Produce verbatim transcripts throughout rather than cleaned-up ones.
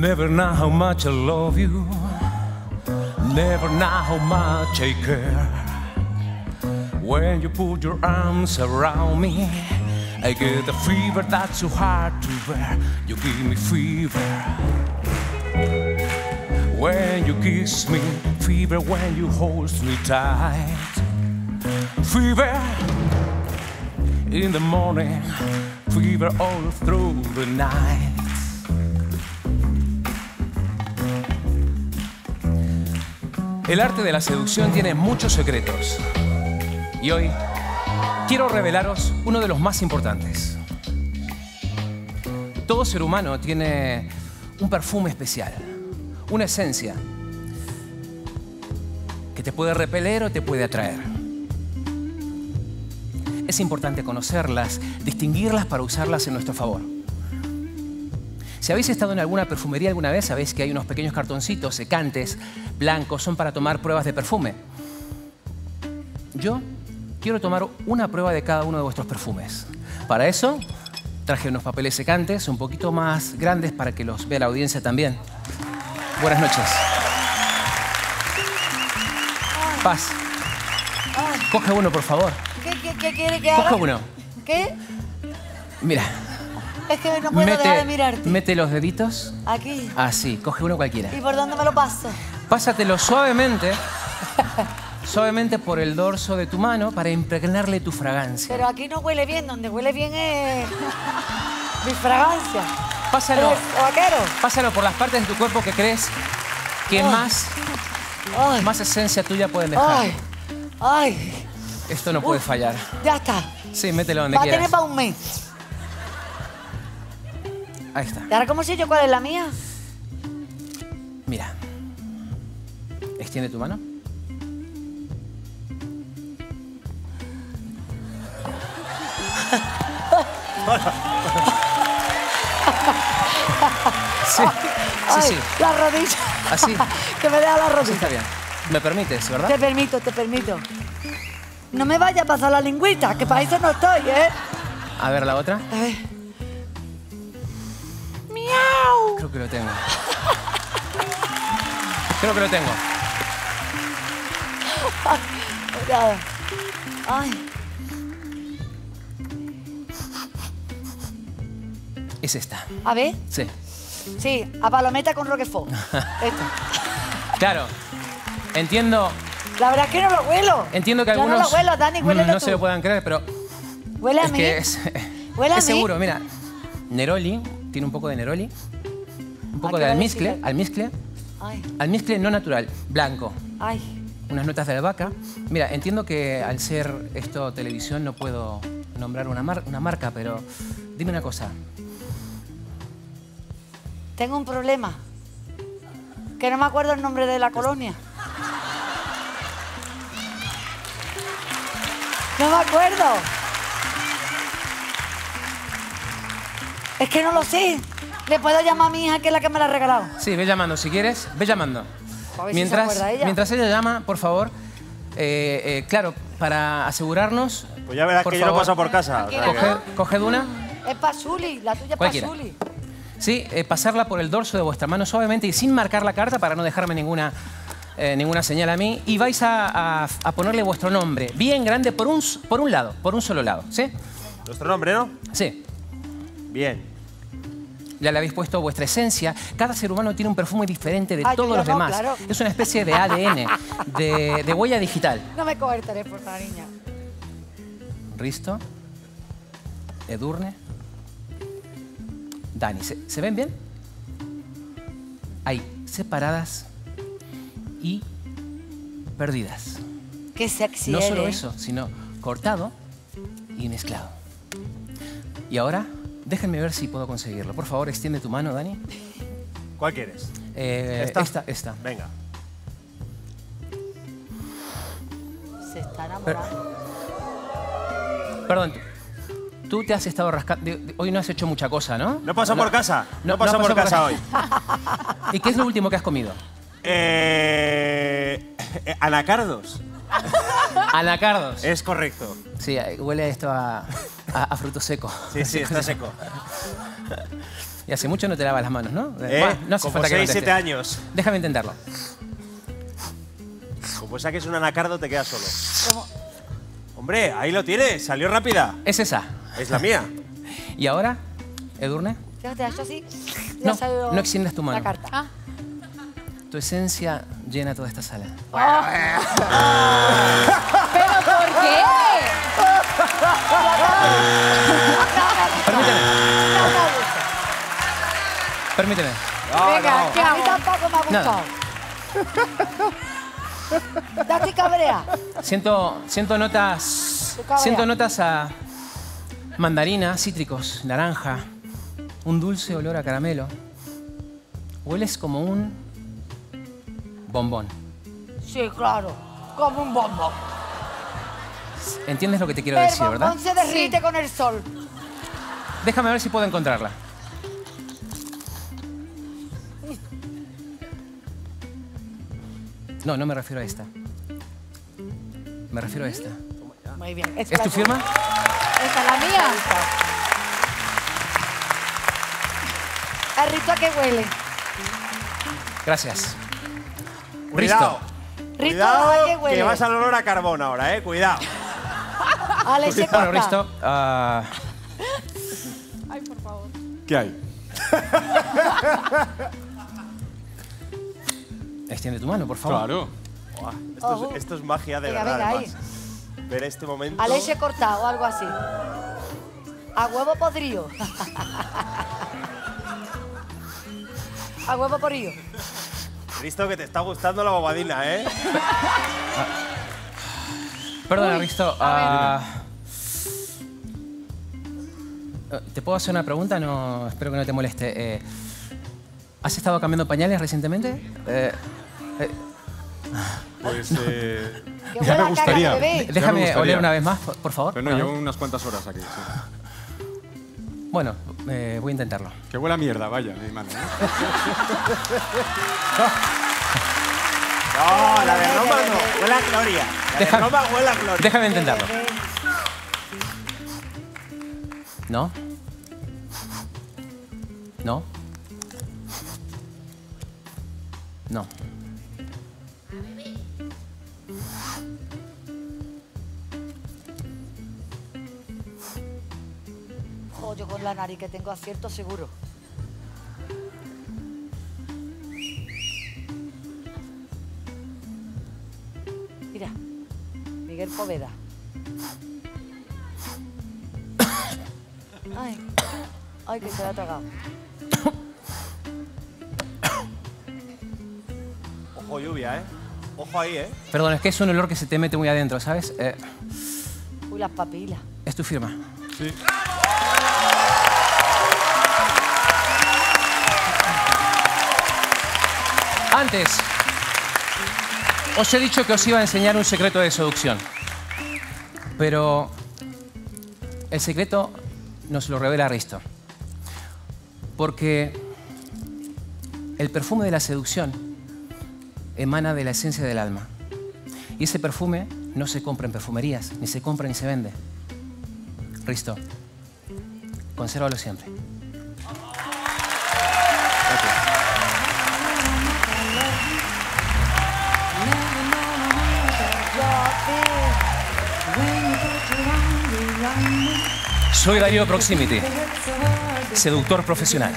Never know how much I love you. Never know how much I care. When you put your arms around me, I get a fever that's so hard to bear. You give me fever when you kiss me, fever when you hold me tight, fever in the morning, fever all through the night. El arte de la seducción tiene muchos secretos y hoy quiero revelaros uno de los más importantes. Todo ser humano tiene un perfume especial, una esencia que te puede repeler o te puede atraer. Es importante conocerlas, distinguirlas para usarlas en nuestro favor. Si habéis estado en alguna perfumería alguna vez, sabéis que hay unos pequeños cartoncitos secantes, blancos, son para tomar pruebas de perfume. Yo quiero tomar una prueba de cada uno de vuestros perfumes. Para eso, traje unos papeles secantes un poquito más grandes para que los vea la audiencia también. Buenas noches. Paz. Coge uno, por favor. ¿Qué, qué, qué quiere que haga? Coge uno. ¿Qué? Mira. Es que no puedo mete, dejar de mirarte. Mete los deditos. Aquí. Así, coge uno cualquiera. ¿Y por dónde me lo paso? Pásatelo suavemente, suavemente por el dorso de tu mano para impregnarle tu fragancia. Pero aquí no huele bien, donde huele bien es mi fragancia. Pásalo, vaquero. Pásalo por las partes de tu cuerpo que crees que Ay. más, Ay. más esencia tuya pueden dejar. Ay. Ay. Esto no puede fallar. Ya está. Sí, mételo donde Va a quieras. tener para un mes. Ahí está. ¿Y ahora cómo sé yo cuál es la mía? Mira. Extiende tu mano. Sí, Ay, sí, sí. La rodilla. Así. Que me deja la Así rodilla. está bien. ¿Me permites, verdad? Te permito, te permito. No me vaya a pasar la lingüita, que para eso no estoy, ¿eh? A ver, la otra. A ver. ¡Miau! Creo que lo tengo. Creo que lo tengo. Cuidado. Ay. Es esta. A ver. Sí. Sí, a palometa con roquefort. Esto. Claro. Entiendo, La verdad es que no lo huelo. entiendo que Yo algunos no lo huelo, Dani, mm, huélelo no tú. se lo puedan creer, pero Huele a es mí. que es, Huele a es mí. seguro. Mira, Neroli, tiene un poco de Neroli, un poco ¿A qué de va a almizcle, decir? almizcle, Ay, almizcle no natural, blanco, ay. unas notas de albahaca. Mira, entiendo que al ser esto televisión no puedo nombrar una, mar- una marca, pero dime una cosa. Tengo un problema. Que no me acuerdo el nombre de la colonia. No me acuerdo. Es que no lo sé. Le puedo llamar a mi hija, que es la que me la ha regalado. Sí, ve llamando, si quieres, ve llamando. A ver si se Mientras, acuerda ella. mientras ella llama, por favor, eh, eh, claro, para asegurarnos... Pues ya verás por que yo lo favor, paso por casa. o sea que- Coge, coged una. Es Pazuli, la tuya es Cualquiera. Pazuli. Sí, eh, pasarla por el dorso de vuestra mano suavemente y sin marcar la carta para no dejarme ninguna, eh, ninguna señal a mí. Y vais a, a- a ponerle vuestro nombre bien grande por un, s- por un lado, por un solo lado. ¿Sí? Nuestro nombre, ¿no? Sí. Bien. Ya le habéis puesto vuestra esencia. Cada ser humano tiene un perfume diferente de Ah, yo todos ya los no, demás. claro. Es una especie de A D N, de, de huella digital. No me coge el teléfono, niña. Risto, Edurne, Dani. ¿Se, ¿se ven bien? Ahí, separadas y perdidas. Qué sexy No solo eres. eso, sino cortado y mezclado. Y ahora, déjenme ver si puedo conseguirlo. Por favor, extiende tu mano, Dani. ¿Cuál quieres? Eh, ¿Esta? Esta, esta. Venga. Se está enamorando. Perdón, tú te has estado rascando... Hoy no has hecho mucha cosa, ¿no? No paso por casa. No, no paso has por pasado casa por- hoy. ¿Y qué es lo último que has comido? Eh, eh, anacardos. Anacardos. Es correcto. Sí, huele esto a, a, a fruto seco. Sí, sí, está seco. Y hace mucho no te lavas las manos, ¿no? ¿Eh? Bueno, no hace Como falta que seis, contestes. siete años. Déjame intentarlo. Como saques un anacardo, te quedas solo. ¿Cómo? Hombre, ahí lo tienes. Salió rápida. Es esa. Es la mía. ¿Y ahora, Edurne? Fíjate, ha hecho así. No, ya salió no extiendas tu mano. La carta. Ah, Tu esencia llena toda esta sala. ¿pero por qué? Permíteme, No me gusta. permíteme. Venga, ¿qué A mí hago? tampoco me ha Nada. gustado. Date cabrea. Siento, siento notas. Tu cabrea. Siento notas a mandarina, cítricos, naranja, un dulce olor a caramelo. Hueles como un bombón. Sí, claro. Como un bombón. ¿Entiendes lo que te quiero El decir, verdad? bombón se derrite con el sol. Déjame ver si puedo encontrarla. No, no me refiero a esta. Me refiero a esta. Muy bien. ¿Es tu firma? ¿Esta es la mía? ¿El rito a qué huele? Gracias. Cuidado. Risto. Rito, ¿a qué Cuidado, huele? que vas al olor a carbón ahora, ¿eh? Cuidado. A leche Bueno, corta. Risto, ah, Ay, por favor. ¿Qué hay? extiende tu mano, por favor. Claro. Buah, esto, Ojo. es, esto es magia de Venga, verdad, venga, además. Ver este momento. A leche corta o algo así. A huevo podrido. A huevo podrido. Risto, que te está gustando la bobadina, ¿eh? Perdona, Risto. ah, ¿Te puedo hacer una pregunta? No, espero que no te moleste. Eh, ¿Has estado cambiando pañales recientemente? Eh, eh, Pues eh, Que ya huela me a gustaría. caca de bebé. Ya me déjame gustaría. oler una vez más, por, por favor. Pero no, Una llevo vez. unas cuantas horas aquí. Sí. Bueno, eh, voy a intentarlo. Que huele a mierda, vaya, mi mano. ¿eh? No, la de Roma no. Huele a gloria. La de Deja- Roma huele a gloria. Déjame intentarlo. ¿No? ¿No? No. Jo, yo con la nariz que tengo acierto seguro. Mira, Miguel Poveda. Ay, ay, que se la ha tragado. Ojo, lluvia, ¿eh? Ojo ahí, ¿eh? Perdón, es que es un olor que se te mete muy adentro, ¿sabes? Eh, Uy, las papilas. es tu firma. Sí. Antes, os he dicho que os iba a enseñar un secreto de seducción. Pero el secreto nos lo revela Risto. Porque el perfume de la seducción emana de la esencia del alma. Y ese perfume no se compra en perfumerías, ni se compra ni se vende. Risto, consérvalo siempre. Soy Darío Proximity, seductor profesional.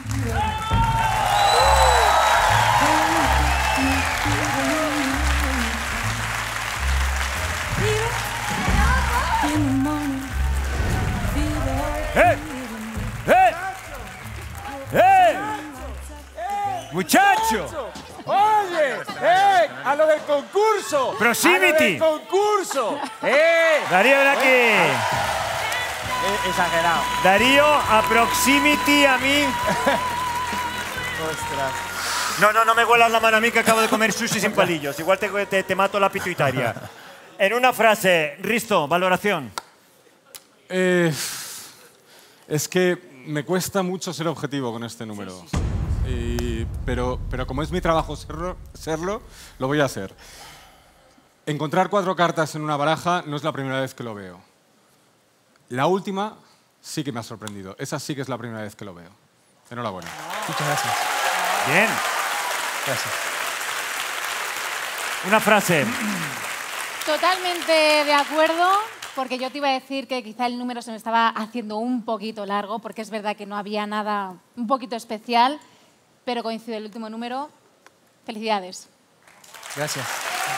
¡Eh! ¡Eh! ¡Eh! ¡Muchacho! ¡Oye! ¡Eh! ¡A lo del concurso! Proximity. ¡A lo del concurso! ¡Eh! Darío, ven aquí. Eh, exagerado. Darío, a Proximity a mí. Ostras. No, no, no me huelas la mano a mí que acabo de comer sushi sin palillos. Igual te, te, te mato la pituitaria. En una frase, Risto, valoración. Eh, es que me cuesta mucho ser objetivo con este número. Y- pero, pero como es mi trabajo serlo, serlo, lo voy a hacer. Encontrar cuatro cartas en una baraja no es la primera vez que lo veo. La última sí que me ha sorprendido. Esa sí que es la primera vez que lo veo. Enhorabuena. Muchas gracias. Bien. Gracias. Una frase. Totalmente de acuerdo, porque yo te iba a decir que quizá el número se me estaba haciendo un poquito largo, porque es verdad que no había nada un poquito especial, pero coincide el último número. Felicidades. Gracias.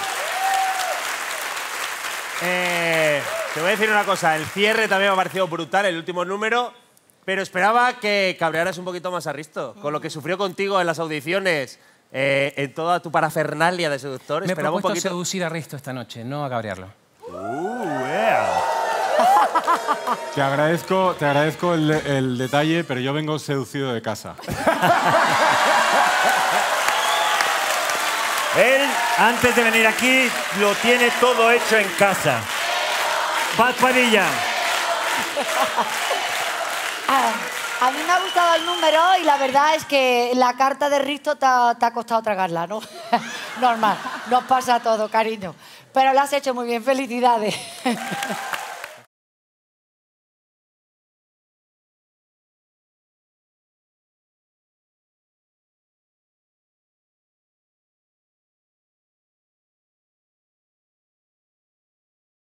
Eh, te voy a decir una cosa, el cierre también me ha parecido brutal, el último número, pero esperaba que cabrearas un poquito más a Risto, con lo que sufrió contigo en las audiciones, eh, en toda tu parafernalia de seductor. Me he esperaba un propuesto poquito... seducir a Risto esta noche, no a cabrearlo. Uh, yeah. Te agradezco, te agradezco el, el detalle, pero yo vengo seducido de casa. Él, antes de venir aquí, lo tiene todo hecho en casa. Paz Padilla. Ah, a mí me ha gustado el número y la verdad es que la carta de Risto te ha, te ha costado tragarla, ¿no? Normal, nos pasa a todo, cariño. Pero lo has hecho muy bien, felicidades.